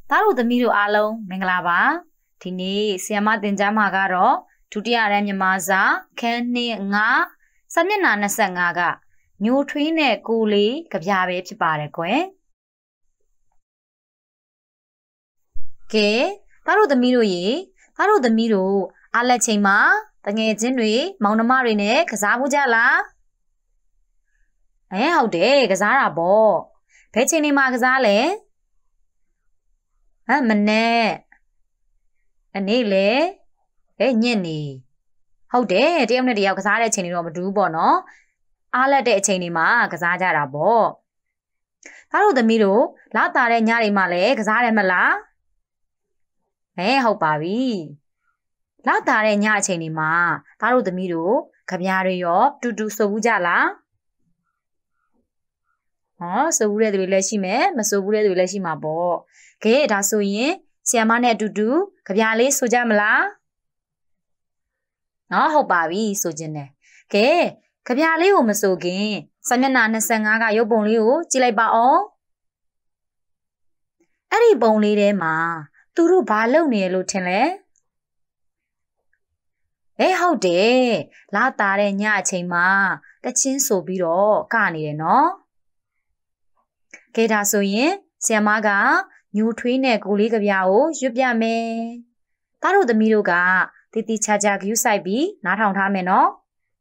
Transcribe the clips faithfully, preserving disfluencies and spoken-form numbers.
သားတို့သမီးတို့အားလုံးမင်္ဂလာပါဒီနေ့ဆီယမသင်ကြားမှာကတော့ဒုတိယရန်မြန်မာစာခန်းနှစ်ငါစာမျက်နှာ၂၅ကညိုထွေးနဲ့ကိုလေးကြပြပဲဖြစ်ပါတယ်ကွယ်ကဲသားတို့သမီးတို့ရေသားတို့သမီးတို့အားလက်ချိန်မှာတငယ်ချင်းတွေမောင်နှမတွေနဲ့ကစားဖို့ကြလားအဲဟုတ်တယ်ကစားတာပေါ့ဘယ်ချိန်နေမှာကစားလဲဟမ်မနဲ့အနေလေဟဲ့ညစ်နေဟုတ်တယ်တယောက်နဲ့တယောက်ကစားတဲ့အချိန်တွေတော့မတူဘူးပေါ့နော်အားလက်တဲ့အချိန်တွေမှာကစားကြတာပေါ့သားတို့သမီးတို့လာတာတဲ့ညတွေမှာလည်းကစားတယ်မလားဟဲ့ဟုတ်ပါပြီလာတာတဲ့ညအချိန်တွေမှာသားတို့သမီးတို့ကြပြားတွေရောတူတူဆိုဘူးကြလားဟောဆိုဘူးတဲ့သူတွေလည်းရှိမယ်မဆိုဘူးတဲ့သူတွေလည်းရှိမှာပေါ့ကဲဒါဆိုရင်ဆီယမနဲ့အတူတူကြပြားလေးဆိုကြမလားဟောဟုတ်ပါပြီဆိုခြင်းတယ်ကဲကြပြားလေးကိုမဆိုခင်စာမျက်နှာ၂၅ကရုပ်ပုံလေးကိုကြည့်လိုက်ပါအောင်အဲ့ဒီပုံလေးထဲမှာသူတို့ဘာလုပ်နေရလို့ထင်လဲအေးဟုတ်တယ်လာတာတဲ့ညအချိန်မှာတချင်းဆိုပြီးတော့ကနေတယ်နော်ကဲဒါဆိုရင်ဆီယမကညိုထွေးနဲ့ကိုလေးကြပြားကိုရွတ်ပြမယ်သားတို့သမီးတို့ကတီတီချာချာဂယူးဆိုင်ပြီးနားထောင်ထားမယ်နော်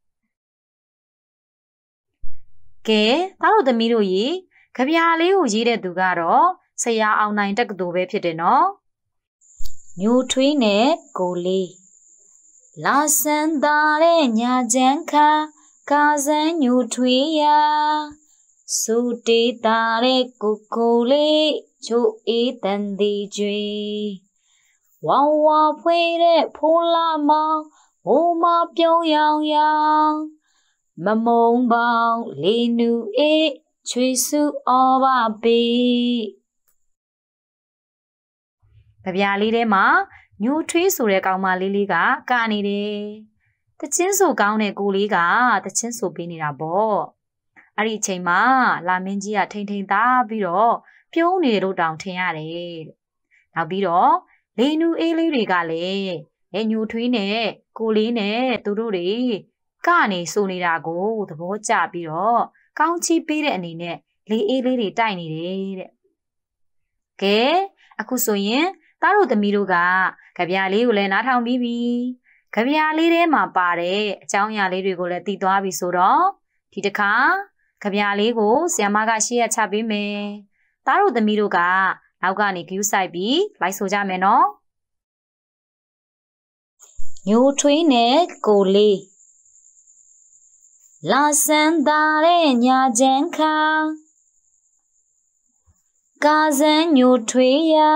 ကဲသားတို့သမီးတို့ရေကြပြားလေးကိုရေးတဲ့သူကတော့ဆရာအောင်နိုင်တက္ကသိုလ်ပဲဖြစ်တယ်နော်ညိုထွေးနဲ့ကိုလေးလာစန်တာတဲ့ညာချမ်းခါကာစန်းညိုထွေးရာစူတေးတာတဲ့ကိုကိုလေးချိုအေးတန်ဒီကျွေဝါဝါဖွေးတဲ့ဖိုးလာမောင်ဘိုးမပြုံးရောင်ရောင်မမုံပေါင်းလေးနူအေးချွေစုအော်ပါပေကြပြားလေးထဲမှာညိုထွေးဆိုတဲ့ကောင်မလေးလေးကကနေတယ်တချင်းဆိုကောင်းတဲ့ကိုလေးကတချင်းဆိုပေးနေတာပေါ့အဲ့ဒီအချိန်မှာလာမင်းကြီးကထိန်ထိန်သားပြီးတော့ပြုံးနေတယ်လို့တောင်ထင်ရတယ်နောက်ပြီးတော့လေနူအေးလေးတွေကလည်းအဲညိုထွေးနဲ့ကိုလေးနဲ့သူတို့တွေကနေဆိုနေတာကိုသဘောကျပြီးတော့ကောင်းချီးပေးတဲ့အနေနဲ့လေအေးလေးတွေတိုက်နေတယ်တဲ့ကဲအခုဆိုရင်သားတို့သမီးတို့ကကြပြားလေးကိုလည်းနားထောင်ပြီးပြီကြပြားလေးထဲမှာပါတဲ့အကြောင်းအရာလေးတွေကိုလည်းသိသွားပြီဆိုတော့ဒီတစ်ခါကြပြားလေးကိုဆီယမကရှေ့ရချပေးမယ်သားတို့သမီးတို့ကနောက်ကနေဂယူးဆိုင်ပြီးလိုက်ဆိုကြမယ်နော်ညိုထွေးနဲ့ကိုလေးလာစန်တာတဲ့ညာချမ်းခါကာစန်းညိုထွေးရာ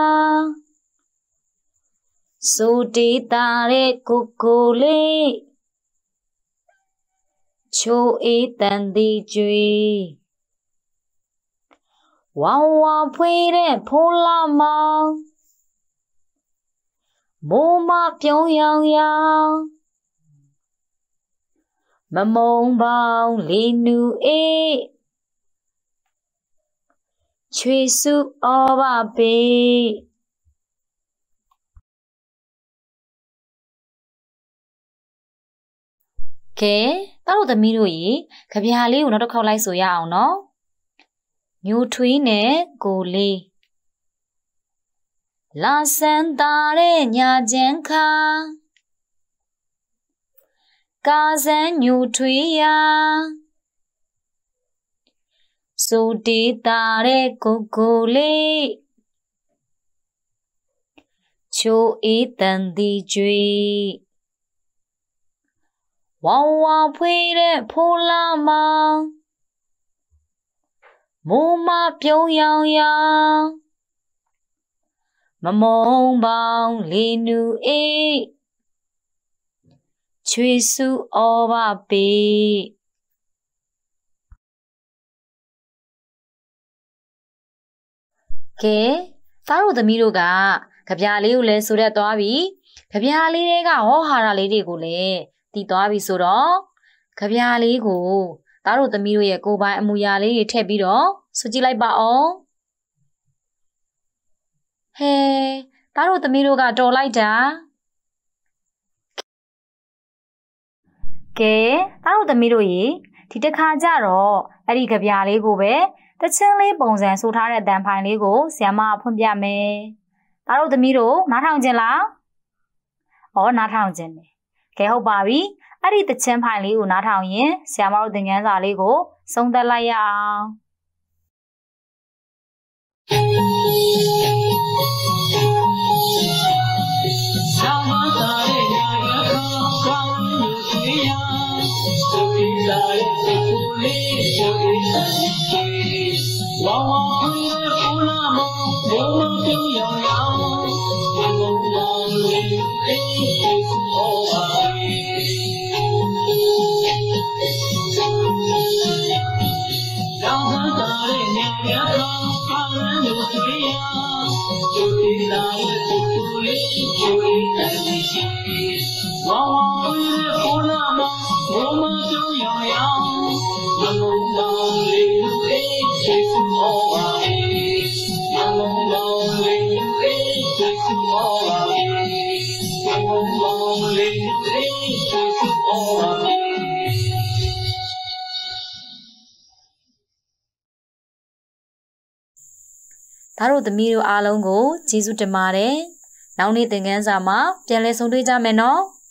စူတေးတာတဲ့ကိုကိုလေးချိုအေးတန်ဒီကျွေဝါဝါဖွေးတဲ့ဖိုးလာမောင်မိုးမပြုံးရောင်ရောင်မမုံပေါင်းလေးနူအေးချွေစုအော်ပါပေကဲသားတို့သမီးတို့ရေကြပြားလေးကိုနောက်တစ်ခေါက်လိုက်ဆိုရအောင်နော်ညိုထွေးနဲ့ကိုလေးလာစန်တာတဲ့ညာချမ်းခါကာစန်းညိုထွေးရာစူတေးတာတဲ့ကိုကိုလေးချိုအေးတန်ဒီကျွေဝါဝါဖွေးတဲ့ဖိုးလာမောင်မိုးမပြုံးရောင်ရောင်မမုံပေါင်းလေးနူအေးချွေစုအော်ပါပေကဲသားတို့သမီးတို့ကကြပြားလေးကိုလည်းဆိုရသွားပြီကြပြားလေးတွေကဟောဟာရလေးတွေကိုလည်းတည်သွားပြီဆိုတော့ကြပြားလေးကိုသားတို့သမီးတို့ရဲ့ကိုယ်ပိုင်အမူအရာလေးတွေထည့်ပြီးတော့ဆိုကြည့်လိုက်ပါအောင်ဟဲသားတို့သမီးတို့ကတော်လိုက်တာကဲသားတို့သမီးတို့ရေဒီတစ်ခါကျတော့အဲ့ဒီကြပြလေးကိုပဲတချင်းလေးပုံစံဆိုထားတဲ့တန်ဖိုင်လေးကိုဆရာမဖွင့်ပြမယ်သားတို့သမီးတို့နားထောင်ကြလားဩနားထောင်ကြတယ်ကဲဟုတ်ပါပြီအဲ့ဒီတချင်းဖိုင်လေးကိုနားထောင်ရင်ဆရာမတို့သင်ခန်းစာလေးကိုဆုံးသက်လိုက်ရအောင်娃娃回来不那么，我们就要要，我们梦里黑是我爱。让他打的娘娘好，怕人有谁呀？就听那个土土里就会在一起。娃娃回来不那么，我们就要要，我们梦里黑。谁是我爱？我梦梦里黑，谁是我爱？我梦梦里黑，谁是我爱？ သားတို့သမီးတို့အားလုံးကိုကျေးဇူးတင်ပါတယ်။နောက်နေ့သင်ခန်းစာမှာပြန်လည်ဆုံတွေ့ကြမယ်နော်။